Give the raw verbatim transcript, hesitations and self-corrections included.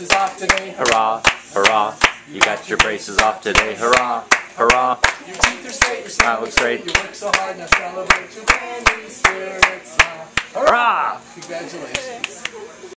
braces off today. Hurrah, hurrah, you got your braces off today. Hurrah, hurrah, Your teeth are straight, your smile looks great. You work so hard, now celebrate your brand new spirits now. Hurrah! Congratulations.